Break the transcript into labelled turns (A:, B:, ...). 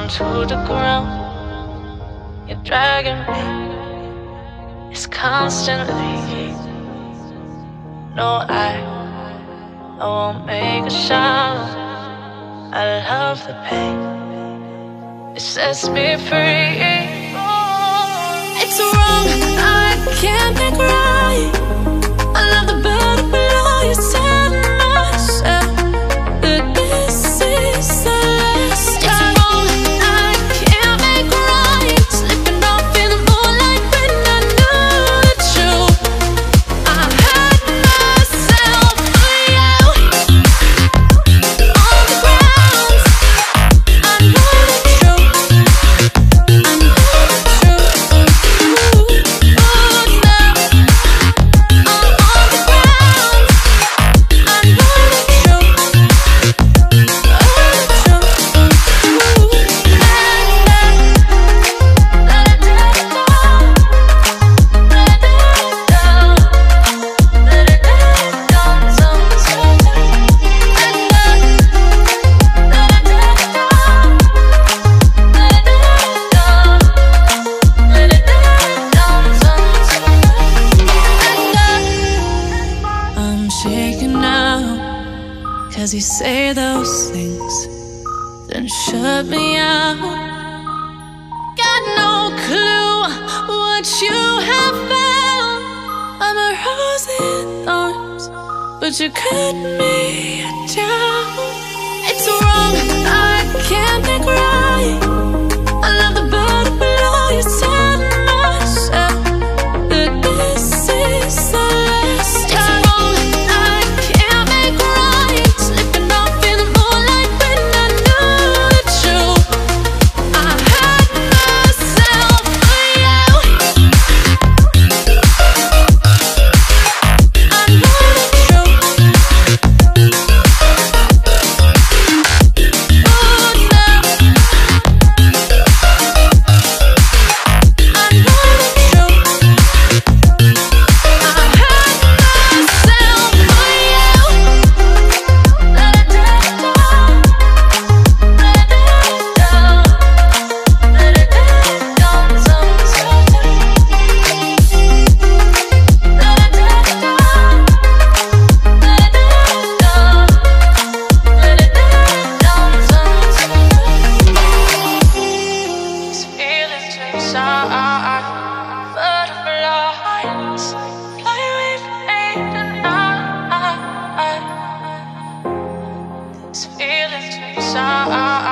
A: down to the ground. You're dragging me, it's constantly. No, I won't make a sound. I love the pain, it sets me free. It's wrong, I can't make right. I love the bird below you, tell myself that this is the last time. It's wrong, I can't make right. Slipping off in the moonlight when I knew the truth. I hurt myself for you. On the ground, I know the truth. I know the truth. Oh, now I'm on the ground. I know the truth. Oh, the truth. I'm shaking now, 'cause you say those things, then shut me out. Got no clue what you have found. I'm a rose in thorns, but you cut me down. It's wrong, I can't make right. I love the bird below you, tell myself that this is the last time. It's wrong, I can't make right. Slipping off in the moonlight when I knew the truth. I hurt myself for you. I know the truth. Oh, now I know the truth. I hurt myself for you. Let it down, let it down, let it down, sometimes. Let it down, let it down, let it down, sometimes. These feelings inside, butterflies fly away from me tonight. These feelings inside.